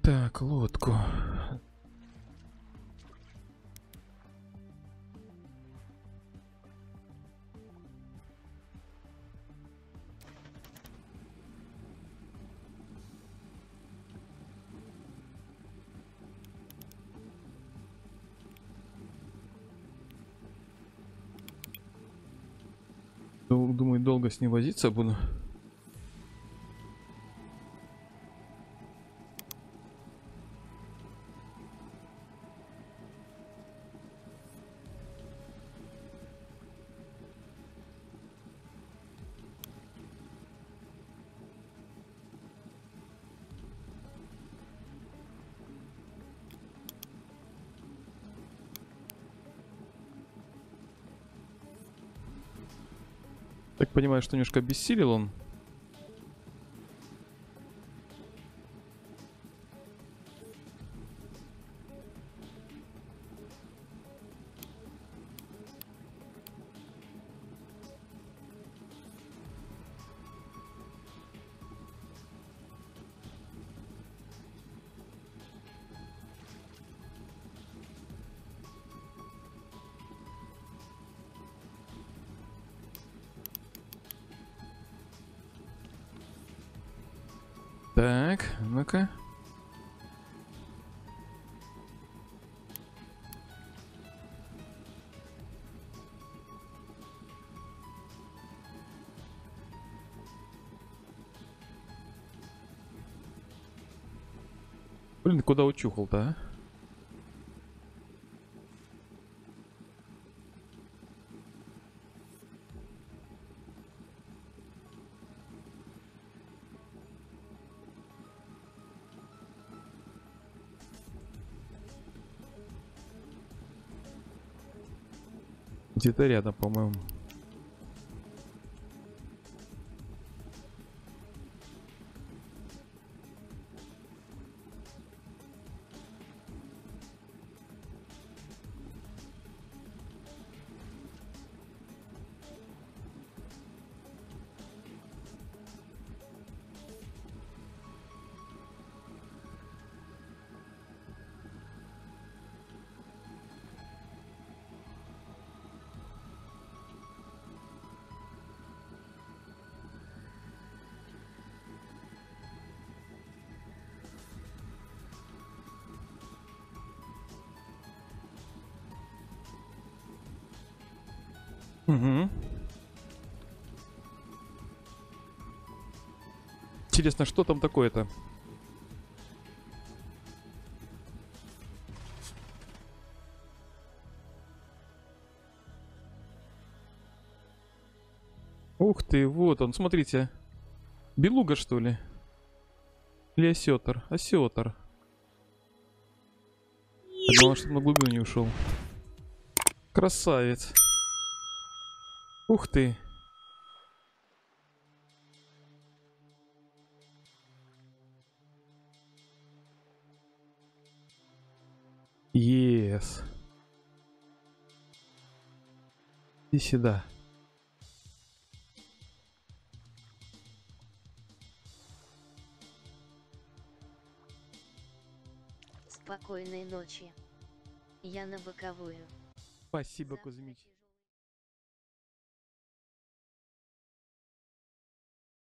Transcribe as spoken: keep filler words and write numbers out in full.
Так, лодку. Думаю, долго с ней возиться буду. Так понимаю, что немножко обессилел он. Так, ну-ка. Блин, ты куда учухал-то, а? Где-то рядом, по-моему. Угу. Интересно, что там такое-то? Ух ты, вот он, смотрите. Белуга, что ли? Или осетр? Осетр. Главное, чтобы на глубину не ушел. Красавец. Ух ты. Ес. Иди сюда. Спокойной ночи. Я на боковую. Спасибо, Кузьмич.